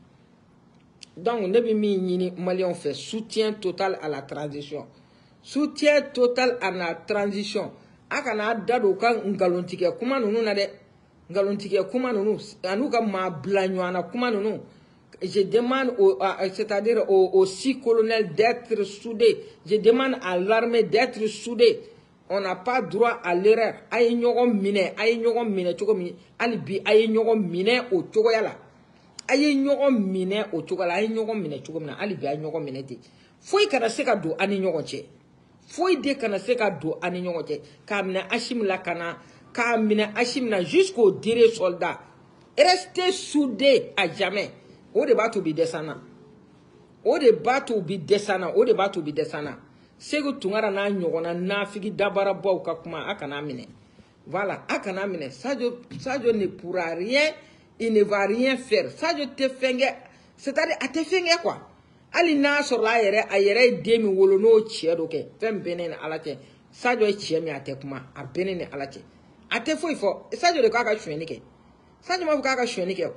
Donc nebi mi nyini Maliens fait soutien total à la transition, soutien total à la transition. Akana dado kan ngalontike kuma nunu na de ngalontike kuma nunu anuka ma blanywana kuma nunu. Je demande au c'est-à-dire aux, aux six colonels d'être soudés. Je demande à l'armée d'être soudée. On n'a pas droit à l'erreur. Aïe nyogon mine, aïe nyogon mine, chogo mine, alibi, aïe nyogon mine au chogo yala. Aïe nyogon mine au chogo la, aïe nyogon mine, chogo mine, alibi, aïe nyogon mine te. Foi kana seka do ani nyogon che. Foi de kana seka do ani nyogon che. Kamina ashim la kana, kamina ashim na jusqu'au dernier soldat. Restez soudés à jamais. Au débat to be desana. Au débat to be desana. Au débat to be desana. Sego tungara na nyogona na figi dabara bo kakuma akana mine. Voilà, akana mine. Sadio Sadio ne pourra rien, il ne va rien faire. Sadio te fenge, c'est-à-dire a te fenge quoi. Ali na sur la yere ayere demi wolono chiedo ke. Fem benen alate. Sadio chiemi ate kuma a benen alate. Ate fo ifo. Sadio de kaka chweni ke. Sadio ma kaka chweni ke.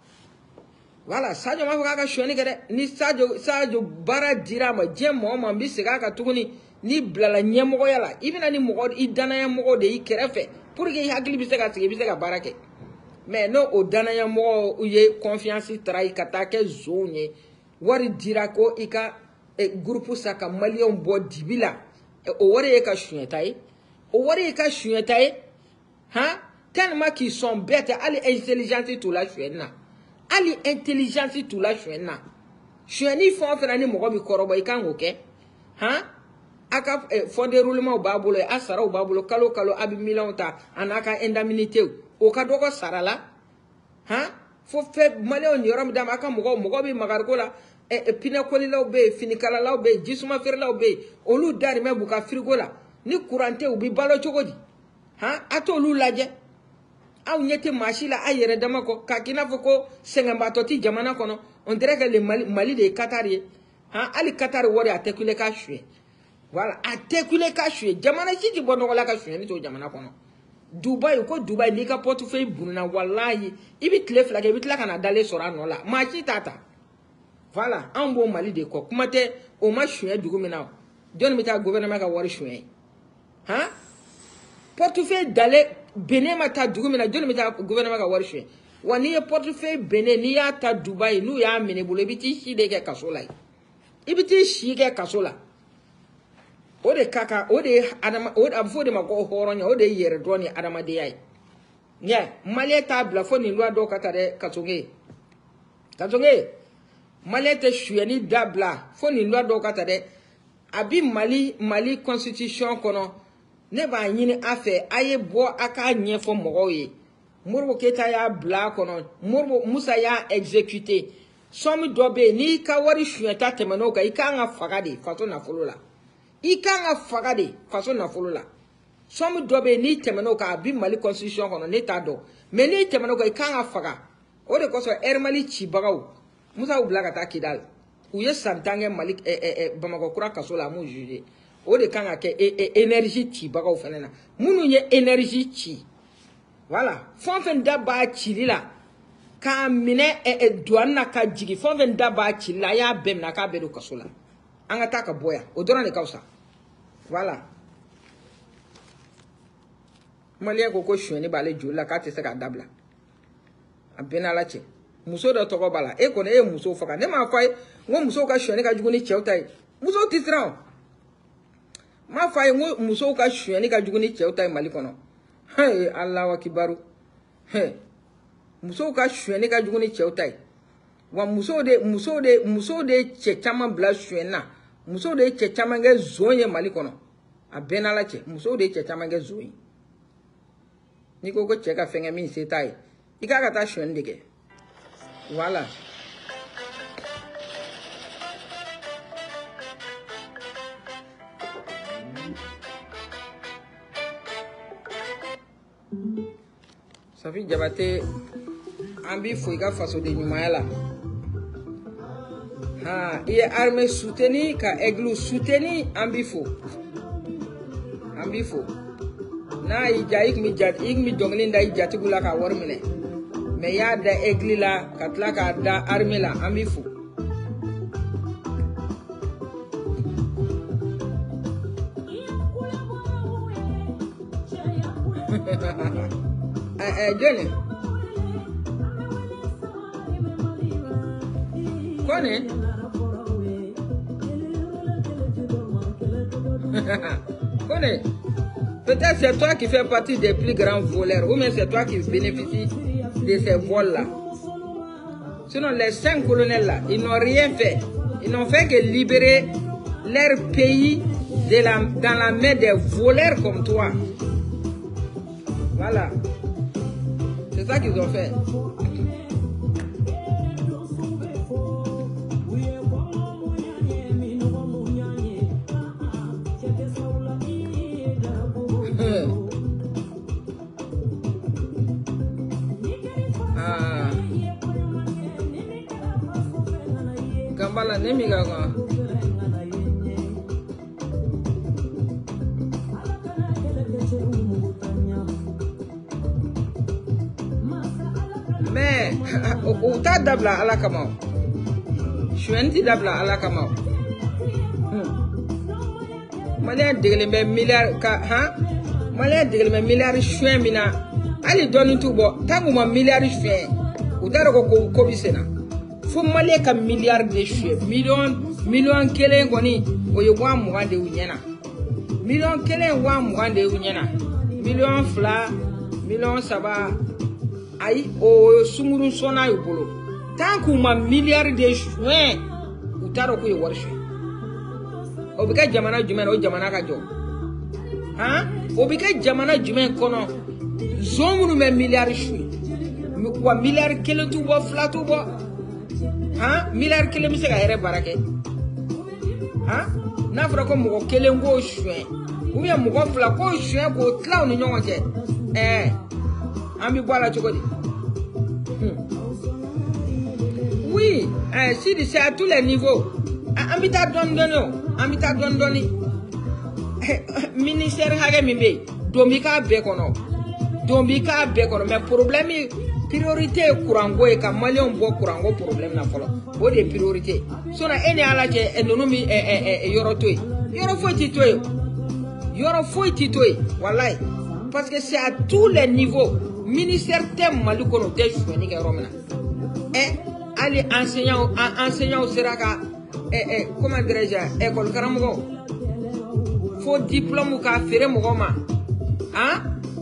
Voilà, Sadio ma kaka chweni ke ni Sadio Sadio bara dirama jemo ma bi sega ka tuguni ni blala nyemo yala. Ibina ni mogo i dana ya mogo de i kerefe pour que hakili bi sega sege bi sega barake. Mais non o dana ya mogo uye confiance trai katake zone. Wari dira ko ika e groupe saka malion bo dibila e o wari e ka chwentai o wari e ka chwentai hein tellement qu'ils sont bêtes ali intelligence tout la chwenna ali intelligence tout la chwenna chweni fon fena ni mogo bi korobo ikan oke hein aka e, fond de roulement babulo e asara o babulo kalo kalo abi million ta anaka indemnité o ka doko sarala hein fo fe malion ni yoram dama aka mogo mogo bi magarko la e, e pinakoli la be finikala la be jisuma fer la be olu dari me buka frigo la ni courante ubi balo chogodi ha ato lu laje aw nyete machila ayere dama ko kakina foko sengamba toti jamana kono on dirait que le Mali, Mali de Qatari ha ali Qatar wori atekule ka chue voilà atekule ka chue jamana chiti bono la ka chue ni to jamana kono Dubai ko Dubai ni ka portefeuille bunna wallahi ibi tlef la ke ibi tla kana dale sora no la machi tata voilà un bon Mali de ko kuma te o ma chue dugumina don mi ta gouvernement ka wori chue ha portefeuille dale Benin ma ta dugumina don mi ta gouvernement ka wori chue wani e portefeuille Benin ni ya ta Dubai nu ya mene bolo biti shi de ke kasola ibiti shi ke kasola o de kaka o de adama o de afo de mako horonya o de yere droni adama de yai nya maleta bla fo ni loi do kata de katonge katonge maleta shueni dabla fo ni loi do kata de abi Mali Mali constitution kono ne ba nyini afe aye bo aka nye fo mogo ye Morbo Keta ya bla kono Morbo Musa ya exécuté somi dobe ni ka wari shueta temeno ka ikanga fagade fato na folola ikanga fagade faso na folola somi dobe ni temeno ka bi Mali constitution kono ne tado mais ni temeno ka ikanga faga o de koso er Mali chi bagaw Musa u blaga ta Kidal u ye santange Mali eh, eh, eh, Bamako kura kasola mu juger o de kanga ke eh, eh, énergie chi bagaw fenena munu ye énergie chi voilà fonfen daba chi la ka mine eh, eh, douana ka jigi fonfen daba chi la ya bem na ka bedo kasola anga taka boya o dora ne kausa voilà Malien ko ko shweni bale jola ka te se ka dabla abena la che muso do to ko bala e ko ne e muso faka ne ma fay ngo muso ka shweni ka juguni chewtai muso tisra ma fay ngo muso ka shweni ka juguni chewtai Mali kono hey Allah wa kibaru hey muso ka shweni ka juguni chewtai wa muso de muso de muso de che chama bla shwena muso de che chama nge zonye Mali kono abena la che muso de che chama nge zonye ni ko ko che ka fenga min setai ika ka ta shwen dege voilà Safi Jabate ambi fuiga faso de nyumayala ha il armée soutenue ka eglu soutenu ambifo ambifo na ijaik mi jat ik mi donglin da ijati gula ka wormine me ya da egli la katla ka da armée la ambifo eh eh jene kone kone peut-être c'est toi qui fais partie des plus grands voleurs, ou bien c'est toi qui bénéficie de ces vols-là. Sinon, les cinq colonels là, ils n'ont rien fait. Ils n'ont fait que libérer leur pays de la, dans la main des voleurs comme toi. Voilà. C'est ça qu'ils ont fait. Ah. Gambala nemiga kwa. Mais au tas d'abla à la kamau. Je suis un petit d'abla à la kamau. Malais de milliard ka ha. Malais de milliard chouin mina. Ali donne tout bon. Tant que milliard chouin. Ou t'as recours au Sénat. Faut malais ka milliard de chouin. Million million kelen goni. Oye wa mwa de unyena. Million kelen wa mwa de unyena. Million fla. Million saba. Aïe, oh, sumuru sona yubolo. Tant qu'on m'a milliard de chouins, ou t'as recouru au worship. Obika jamana jumen, o jamana kajo. Hein? Obika jamana jumen kono. Zomuru me milliard chouins. Wa milliard kele tu bo flat tu bo. Hein? Milliard kele mi se ka ere barake. Hein? Na fra ko mo kele ngo chouins. Ou bien mo ko fla ko chouins ko tla ni nyongo je. Eh. Ami voilà chokodi. Oui, eh, si c'est à tous les niveaux. Ami ta don dono, ami ta don doni. Ministère hage mimbe, domika bekono. Domika bekono, mais problème priorité kurango e ka malion bo kurango problème na folo. Bo de priorité. Sona ene ala ke enonomi e e e yorotoi. Yoro foi titoy. Yoro foi titoy. Wallahi. Parce que c'est à tous les niveaux. Ministère thème malukono de chouni ke romena. Et ali enseignant enseignant seraka eh eh comment dirais-je école karamogo. Faut diplôme ka fere mogoma. Hein?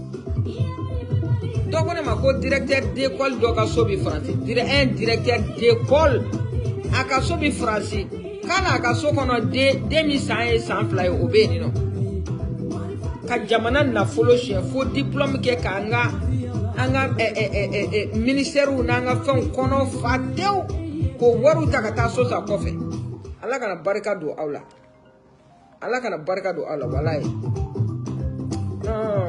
Donc on est ma directeur d'école doka sobi français. Dire un directeur d'école aka sobi français. Kana aka so kono de deux cents sans fly obéni non. Ka jamana na follow chien faut diplôme ke kanga anga eh eh eh eh ministère ou nanga fon kono fatew ko waru takata so sa kofe. Allah kana barka do aula. Allah kana barka do aula wallahi. Non.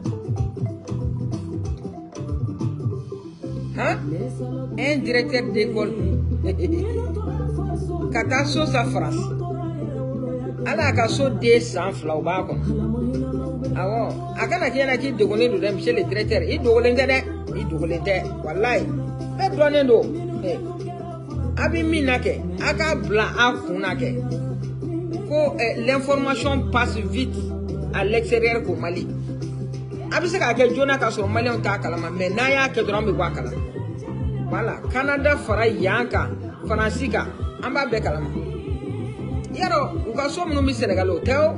Hein? Un directeur d'école. Kata so sa France. Allah ka so deux cents flau ba ko. Awo, akana kiana ki dogole do dem chez le directeur. I dogole ndede, i dogole ndede. Wallahi. Be donen do. Eh. Abi minake, aka blanc afunake. Ko eh, l'information passe vite à l'extérieur au Mali. Abi se ka ke jona ka so Mali on ta kalama, mais na ya ke dron be kwa kala. Voilà, Canada fara yanka, Francisca, amba be kalama. Yaro, uka so mno mi Senegal hotel.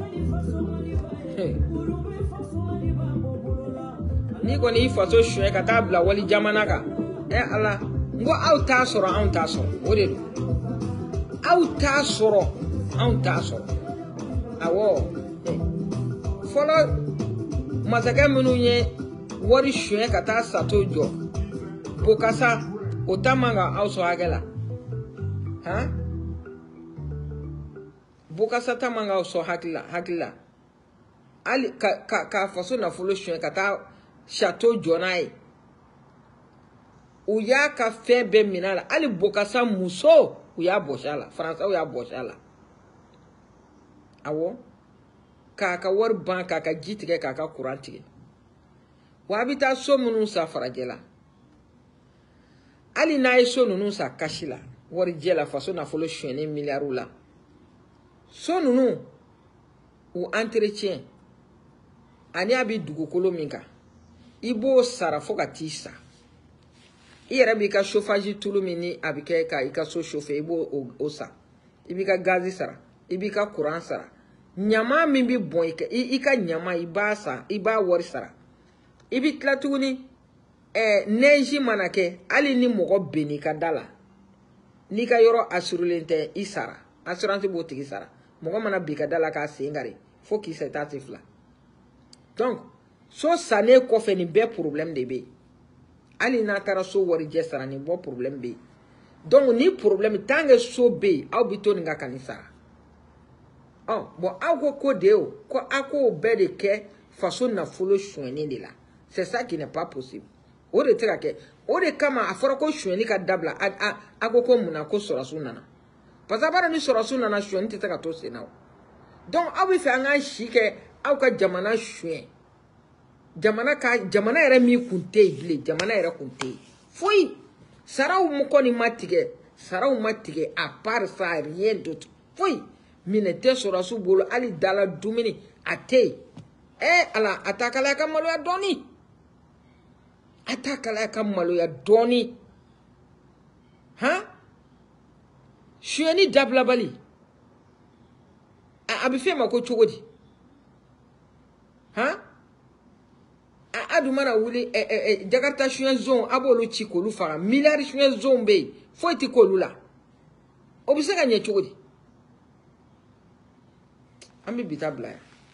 Ni ko ni faso shwe ka tabla wali jamana ka. Eh Allah, ngo auta soro auta soro. Ode. Auta soro, auta soro. Awo. Follow masaka munu ye wari shwe ka ta sato jo. Bokasa otamanga auso agela. Ha? Bokasa tamanga auso hakila, hakila. Ali ka ka ka faso na follow shwe ka ta Château Jonai. Uya ka fe be minala. Ali bokasa muso. Uya boshala. Fransa uya boshala. Awo. Kaka war ban kaka jitike kaka kurantike. Wabita so munu sa farajela. Ali na iso nunu sa kashila. War jela faso na folo shwene miliarula. So nunu. Ou entretien. Ani abi dugukolo minka. Ibo sara foka tisa. Iyere bi ka chauffage tulu mini abike ka ika so chauffer ibo osa. Ibika gazi sara, ibika courant sara, nyama min bi bon i ka nyama i ba sa i ba wari sara i bi tla tuguni eh neji manake ali ni mogo beni ka dala ni ka yoro asurulente i sara assurance bo tigi sara mogo mana bi ka dala ka sengari fo ki se tati fla donc so sane ko fe ni be problème de be ali na tara so wari je sara ni bo problème be donc ni problème tangue so be au bitoni nga kanisa oh bon ako ko deo ko ako be de ke façon na folo choueni de là c'est ça qui n'est pas possible o de tira ke o de kama aforo ko choueni ka dabla ako ko muna ko sora sunana parce que bara ni sora sunana choueni te ka to sena donc awi fe anga shike au ka jamana choueni jamana ka jamana era mi kunte bile jamana era kunte foi Sarau mukoni matige, sarau matige à part ça rien d'autre. Foi, minete sorasu bolo ali dala dumini ate. Eh ala atakala kamalo ya doni. Atakala kamalo ya doni. Hein? Shueni dabla bali. A abife mako chogodi. Hein? Adumana wuli eh eh eh Jakarta chuen zone abolo chiko lu fara milliard chuen zone be faut ti ko lula obise ga nye chogodi ami bitabla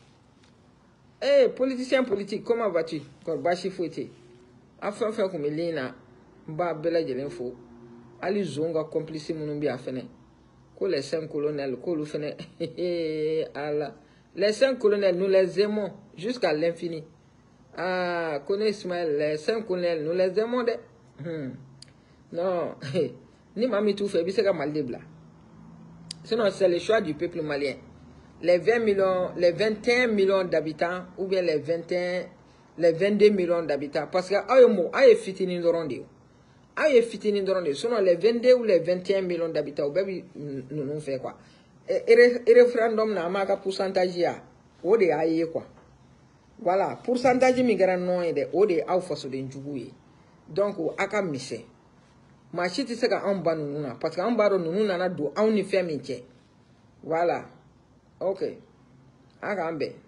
eh politicien politique comment vas-tu ko bashi fouti afan fa ko melina ba bela jelen fo ali zonga complice munumbi afene ko les cinq colonels ko lu fene ala les cinq colonels nous les aimons jusqu'à l'infini. Ah, connais Ismaël, les cinq colonels, nous les demandons. Hmm. Non, ni mami tout fait, c'est comme Maldebla. Sinon, c'est le choix du peuple malien. Les vingt millions, les vingt et un millions d'habitants, ou bien les vingt et un, les vingt-deux millions d'habitants. Parce que, aïe, mo, aïe, fitini d'oronde. Aïe, fitini d'oronde. Sinon, les vingt-deux ou les vingt et un millions d'habitants, ou bien, nous, nous fait quoi? Et référendum, n'a pas de pourcentage, ou de aïe, quoi. Voilà, pourcentage mi gara non de o de aw faso de njuguye. Donc aka mise. Ma chiti se ka an ba nununa parce que an ba ro nununa na do an ni fe mi che. Voilà. OK. Aka ambe.